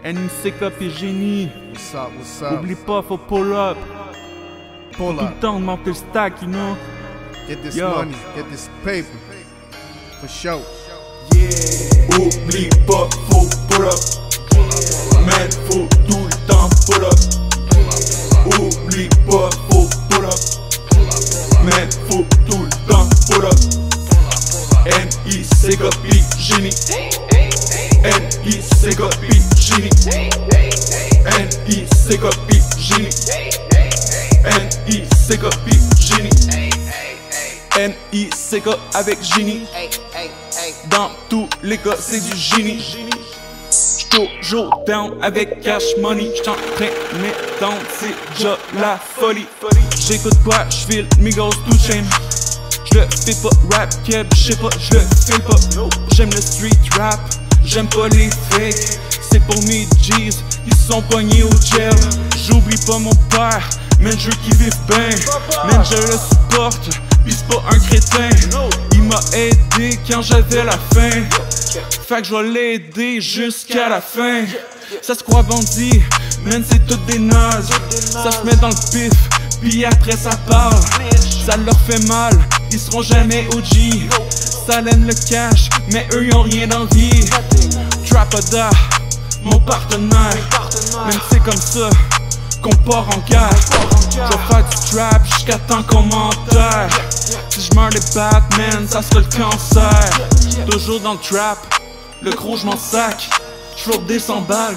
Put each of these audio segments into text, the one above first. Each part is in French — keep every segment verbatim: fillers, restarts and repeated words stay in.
N I C K et génie. What's up, what's up? Oublie pas, faut pull up. Pull Tout up. le temps de monter le stack, you know. Get this Yo. money, get this paper. For sure. Yeah. Oublie pas, faut pull up. Man, faut tout le temps pull up. Oublie pas, faut pull up. Man, faut tout le temps pull up. N I C K et génie. N I C K et génie. N I C K et génie. N I C K et génie. N I C K avec génie. Dans tous les cas, c'est du génie. J'suis toujours down avec cash money. J'suis en train de m'étendre, c'est déjà la folie. J'écoute quoi, j'file Migos two Chainz. J'le fais pas rap keb, j'sais pas, j'le fais pas. J'aime le street rap, j'aime pas les fakes. C'est pour mes G's, ils sont pognés au gel. J'oublie pas mon père, man je veux qu'il vive bien. Man je le supporte, pis c'est pas un crétin. Il m'a aidé quand j'avais la faim. Fait que je vais l'aider jusqu'à la fin. Ça se croit bandit, man c'est toutes des nazes. Ça se met dans le pif, puis après ça parle. Ça leur fait mal, ils seront jamais O G. Ça l'aime le cash, mais eux y'ont rien d'envie. Trapada, mon partenaire. Même c'est comme ça qu'on part en guerre. J'vais faire du trap jusqu'à temps qu'on m'enterre. Si j'meurs les Batman, ça sera le cancer. Toujours dans le trap, le gros j'm'en sac. J'flotte des cent balles.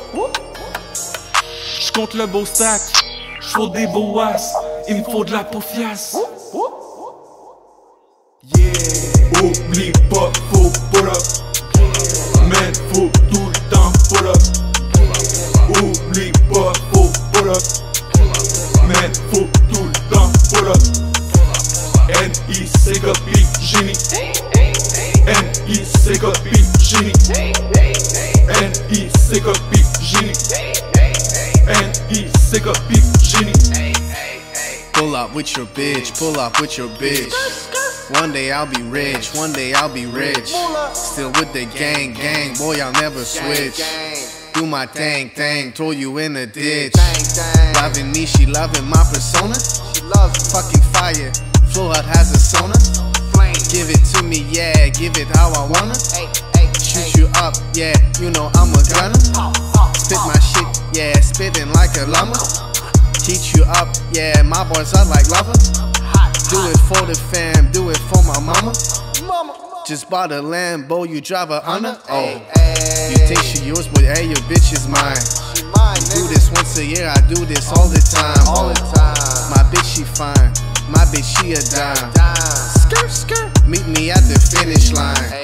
J'compte le beau stack. J'flotte des beaux as. Il me faut de la paufiasse. Yeah. Oublie pas, faut pull up. Man, faut tout le temps pull up. Oublie pas, faut pull up. Man, faut tout le temps pull up. N I C K et génie. N I C K et génie. N I C K et génie. N I C K et génie. Pull up with your bitch, pull up with your bitch. One day I'll be rich, one day I'll be rich. Still with the gang, gang, boy I'll never switch. Do my thing, thing, throw you in the ditch. Loving me, she loving my persona. Fucking fire, Flow Hut has a sauna. Give it to me, yeah, give it how I wanna. Shoot you up, yeah, you know I'm a gunner. Spit my shit, yeah, spitting like a llama. Teach you up, yeah, my boys are like lava. Do it for the fam, do it for my mama. Just bought a Lambo, you drive a Honda. Oh, you think she yours, but hey, your bitch is mine. Do this once a year, I do this all the time. All the time. My bitch she fine, my bitch she a dime. Skirt, skirt. Meet me at the finish line.